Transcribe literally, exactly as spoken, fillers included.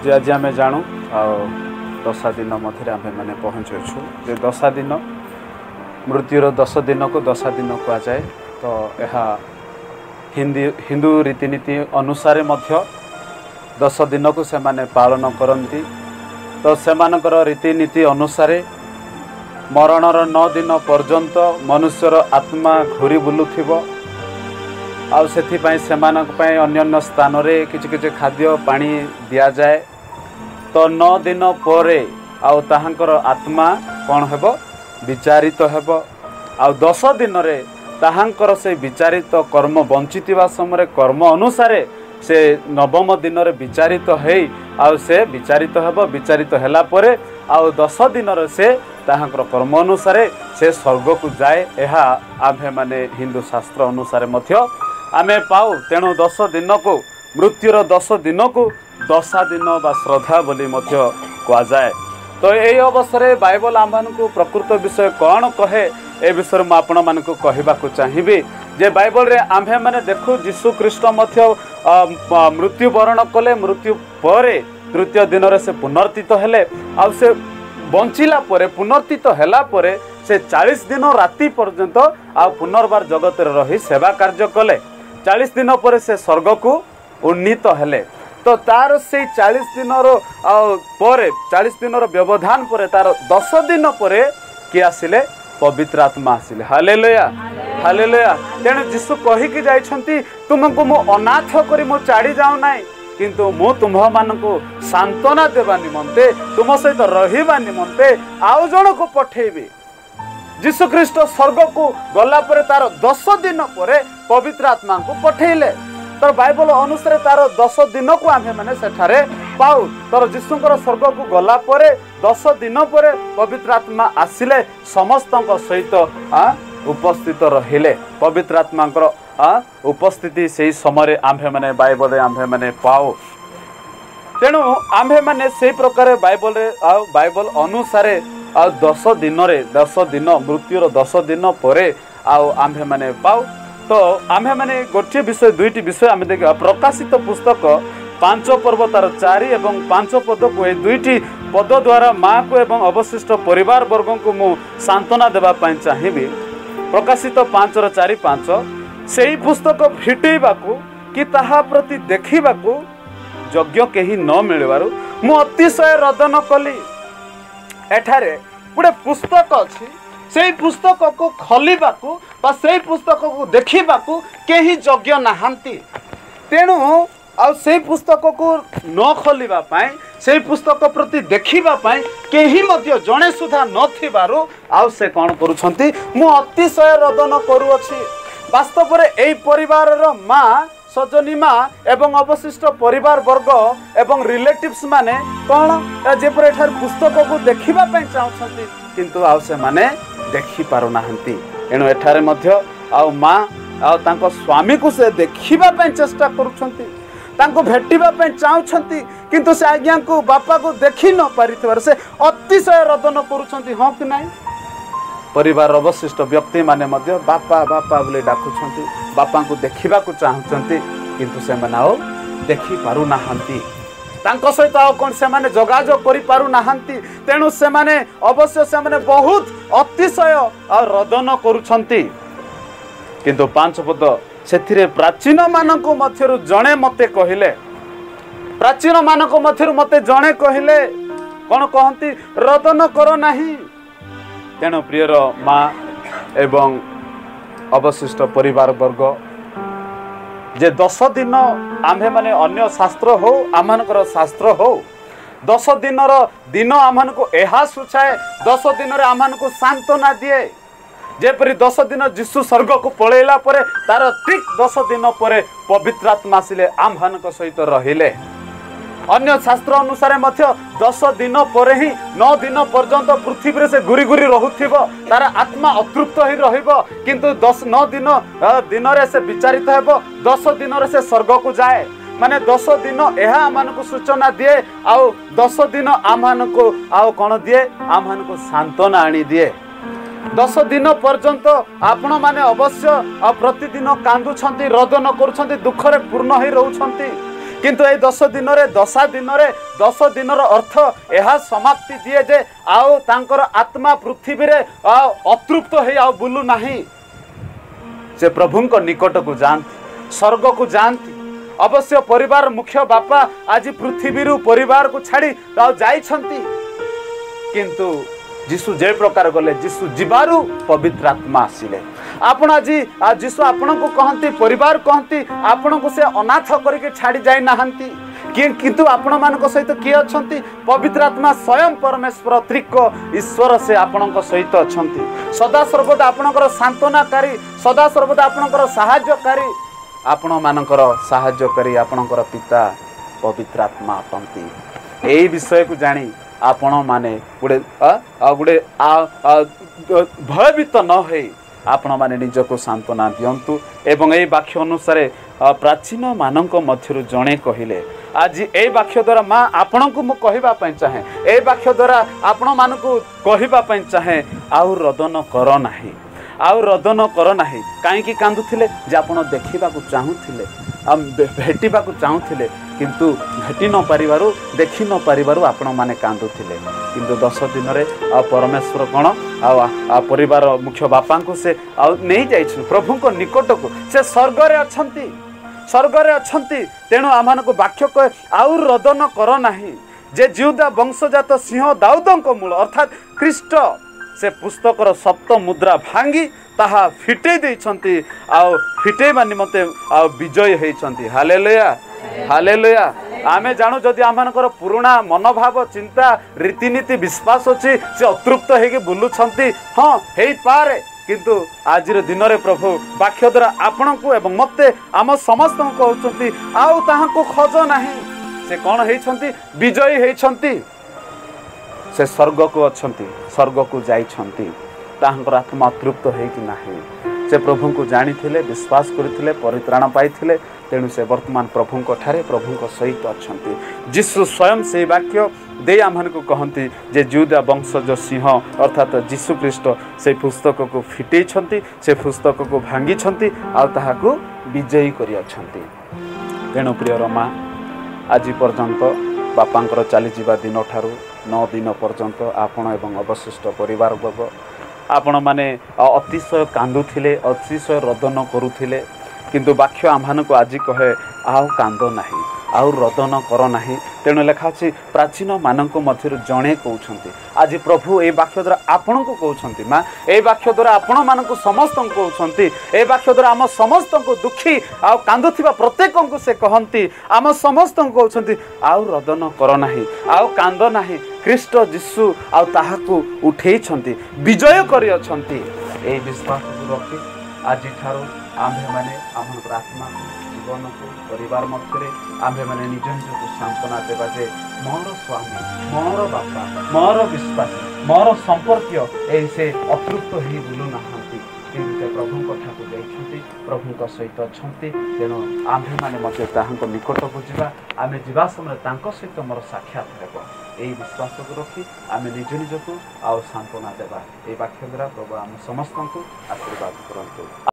जे आज आम जानू आ दशा दिन मध्य आम मैंने पहुँचुछु जे दशा दिन मृत्युर दस दिन को दशा दिन कहुए तो यह हिंदी हिंदू रीतिनीति अनुसार मध्य दस दिन को से माने पालन करती। तो सेमानकर रीतिनीति अनुसार मरणर नौ दिन पर्यंत मनुष्यर आत्मा घूरी बुलुथिबो आउ सेथिपाई सेमानक पय अन्य स्थान रे किछि किछि खाद्य पानी दिया जाए। तो नौ दिन परे आउ ताहांकर आत्मा कौन हेबो विचारित हेबो आउ दस दिन रे ताहांकर से विचारित कर्म बंचितिबा समय कर्म अनुसार से नवम दिन रे विचारित हेई आउ से विचारित हेबो विचारित हैला परे आउ दस दिन रे से ताहांकर कर्म अनुसार से स्वर्ग को जाए। यह आम्भे माने हिंदू शास्त्र अनुसार मध्य आमे पाऊ। तेणु दस दिन को मृत्युर दस दिन को दशा दिन बा श्रद्धा बोली मध्य कहा जाए। तो यही अवसर बाइबल आम्भମାନଙ୍କୁ प्रकृत विषय कौन कहे ए विषय में आपण मानक कहवाक चाहिए जे बाइबल रे आम्भे माने देखु जीशु ख्रीष्ट मध्य मृत्यु वरण कले मृत्यु परे तृतीय दिन रे से पुनर्थित हेले आ से बंचिला परे पुनर्थित हैला परे से चालीस दिन राति पर्यंत आ पुनर्बार जगत रे रही सेवा कार्य कले। चालीस दिन पर से स्वर्ग को उन्नीत हेले। तो तार से चालीस दिन पर चालीस दिन व्यवधान पर तार दस दिन पर किए आसिले पवित्र आत्मा आसिले। Hallelujah hallelujah. तेणु जीशु कहिकी जाइछंती तुमको मु अनाथ करी मु छाड़ी जाऊ नाही किंतु मु तुम मानक सांत्वना देवा निमंते तुम सहित रहिबा निमंते आउ जण को पठेबी। जीशु ख्रीष्ट स्वर्ग को गला परे तार दस दिन पर पवित्र आत्मा को पठेले। तर बाइबल अनुसार तार दस दिन को आमे माने सेठारे पाऊ। तर जीशुଙ୍କର स्वर्ग को गला परे दस दिन पर पवित्र आत्मा आसिले समस्तଙ୍କ सहित उपस्थित रहिले। पवित्र आत्माଙ୍କର उपस्थिति से समय आम्भे माने बाइबल आम्भे माने पाऊ। तेणु आम्भे माने से प्रकार बाइबल रे बाइबल अनुसार आ दस दिन रे दस दिन मृत्युर दस दिन परे आउ आम्भे माने पाऊ। तो आम्भे माने गोटे विषय दुईटी विषय आम देखा प्रकाशित पुस्तक पांच पर्व तार चारि एवं पांच पद को दुईटी पद द्वारा माँ को एवं अवशिष्ट परिवार वर्ग को मु सांत्वना देवा पाई चाहिए। प्रकाशित पांच र चारि पांच से पुस्तक फिटेबाकू कि ताहा प्रति देखिबाकू योग्य केही न मिलबारु मु अतिशय रदन कली। एठारे गोटे पुस्तक अच्छी से पुस्तक को खोलिबाकू बा से पुस्तक को देखिबाकू केही योग्य नाहांती। तेणु आ से पुस्तक को न खोलिबा पाई से पुस्तक प्रति देखिबा पाई केही मध्य जणे सुधा नथिबारु आ से कोन करूछंती मु अतिशय रदन करूअछि। वास्तव में एई परिवार रो माँ सजनी माँ एवं अवशिष्ट परिवार वर्ग एवं रिलेटिव्स माने कौन जेपर एठार पुस्तक को देखिबा पाई चाहछंती किंतु आ से माने देखि पारु नाहंती। एणु एठारे मध्य आ माँ आ तांको स्वामी को से देखिबा पाई चेष्टा करूछंती तांको भेटिबा पाई चाहछंती किंतु से आज्ञा को बापा को देखि न पारिथिबार से अतिशय रदन करूछंती। हाँ कि नहीं परिवार अवशिष्ट व्यक्ति माने मध्य बापा बापा बोले डाकुछंती बापा को देखिबा को चाहछंती किंतु से माने आओ देखि पारु नाहंती तांको सहित आ कोन से माने जोगाजोग करि पारु नाहंती। तेणु से माने अवश्य से माने बहुत अतिशय आ रदन करूछंती। किंतु पांच पद सेथिरे प्राचीन मानक मध्यरु जणे मते कहिले प्राचीन मानक मध्यरु मते जणे कहिले कोन कहंती रदन करो नाही। तेणु प्रियर माँ एवं अवशिष्ट परिवार वर्ग जे दस दिन आम्भे माने अन्य शास्त्र हो आमनकर शास्त्र हो दस दिन दिन आमन को एहा सुचाए दस दिन आमन को सांत्वना दिए जेपरी दस दिन जीशु स्वर्ग को पलैला परे तार ठीक दस दिन पर पवित्र आत्मा आसिले आम्भनक सहित रहिले। अन्य शास्त्र अनुसार मध्य दस दिन पर ही नौ दिन पर्यंत पृथ्वी से घूरी घूरी रहुथिबो तार आत्मा अतृप्त ही रहिबो किंतु दस नौ दिन दिन रे से विचारित हेबो दस दिन रे से स्वर्ग को जाए। माने दस दिन यह आमान को सूचना दिए आउ दस दिन आमान को आउ कौन दिए आमान को सांत्वना आनी दिए। दस दिन पर्यंत आपण माने अवश्य प्रतिदिन कांदुछंती रदन करूछंती दुखरे पूर्ण ही रहउछंती किंतु ए दस दिन रे दशा दिन रे दस दिन अर्थ यह समाप्ति दिए जे आउ तांकर आत्मा पृथ्वी रे अतृप्त हो आ बुलू नाही से प्रभु को निकट को जाती स्वर्ग को जाती अवश्य परिवार मुख्य बापा आज पृथ्वी परिवार को छाड़ी जाइछंती किंतु जीशु जे प्रकार गले जीशु जीवारु पवित्र आत्मा आसिले आपण आज जीशु आपण को कहती परिवार कहती आपण को से अनाथ करके छाड़ी जाई नाहंती किंतु आपण मान सहित किए अच्छी पवित्र आत्मा स्वयं परमेश्वर त्रिक ईश्वर से आपण सहित अच्छा सदा सर्वदा आपणकर सांत्वनाकारी सदा सर्वदा आपणकर साहाय्यकारी आपण मानकर साहाय्यकारी आपणकर पिता पवित्र आत्मा अटंती यही विषय को जानी आपण माने गोटे गोटे भयभीत न हो आपण माने निजको सांत्वना दियंतु एवं ए वाक्य अनुसार प्राचीन मानक मध्यरु जणे कहिले आज ए वाक्य द्वारा माँ आपण को मु कहबा पई चाहे ए वाक्य द्वारा आपण मानकु कहबा पई चाहे आउ रदन कर नाही आउ रदन कर नाही काईकि कांदुथिले जे आपण देखिबा को चाहुथिले आ भेटिबा को चाहुथिले किंतु भेटी न पारिबारु देखि न पारिबारु आपण माने कांदुथिले किंतु दस दिन रे आ परमेश्वर कोन आ परिवार मुख्य बापा को से आ नहीं जाइछु प्रभु को निकट को से स्वर्ग रे अछंती स्वर्ग रे अछंती तेणु आमान को वाक्य कहे आउ रदन कर नाही जे जिहुदा वंशजात सिंह दाऊदंक मूल अर्थात ख्रीष्ट से पुस्तकर सप्त मुद्रा भांगी ताहा फिटे देइछंती आउ फिटेबा निमते आउ विजय हेइछंती हालेलुया हालेलुया आमे जानु जदि आमानकर पुराणा मनोभाव चिंता रीतिनीति विश्वास अछि से अतृप्त हेके बुलुछंती हां हेइ पारे किंतु आज दिन रे प्रभु वाक्य द्वारा आपण को एवं मते आम समस्त कहते आउ ताहा को खोज नाही से कौन हेइछंती विजयी हेइछंती से स्वर्ग को अच्छंती स्वर्ग को जाइछंती ताहांकर आत्मा तृप्त है कि नाही से प्रभु को जानी थिले विश्वास करथिले परित्राण पाइथिले तेणु से वर्तमान प्रभु को ठारे प्रभु को सहित अच्छंती जीशु स्वयं से वाक्य दे आमन को कहती जे जिहुदा वंशज सिंह अर्थात जीशु ख्रीष्ट से पुस्तक को फिटे छंती से पुस्तक को भांगी छंती आ ताहा को विजयी करी अछंती तेणु प्रिय रमा आज पर्यंत बापांकर चली जीवा दिन ठारू नौ दिन पर्यंत आपण एवं अवशिष्ट परिवार वर्ग आपण माने अतिशय कांदुथिले अतिशय रदन करुथिले किंतु वाक्य आम्हान को आज कहे आउ कांद नाही आउ रदन कर नाही तेणु लेखा अछि प्राचीन मानक मध्य जणे कहउछंती आज प्रभु ए वाक्य द्वारा आपण को कहउछंती मां ए वाक्य द्वारा आपण मानक समस्त को कहउछंती ए वाक्य द्वारा आम समस्त को दुखी आउ कांदुथिबा प्रत्येक को से कहंती आम समस्त को कहउछंती आउ रदन कर नाही आउ कांद नाही ख्रीष्ट जीशु आउ ताहाकू उठेई छंती विजय करी अछंती ए विश्वास को रखी आज ठारो आम्भे माने आमर आत्मा जीवन को परिवार मध्य आम्भे माने निज निज को सांत्वना देवा जे मोर स्वामी मोर बापा मोर विश्वास मोर संपर्कीय ऐसे अतृप्त ही बुलू नाहंती किंतु प्रभु कथा को जाइछंती प्रभु सहित अछंती तेणु आम्भे माने मध्य ताहांको निकट को जिबा आमे जिबा समय तांको सहित मोर साक्षात हेबो यही विश्वास को रखी आमे निज निज को आउ सांत्वना देवा ए वाक्य द्वारा प्रभु आम समस्त को आशीर्वाद करंतु।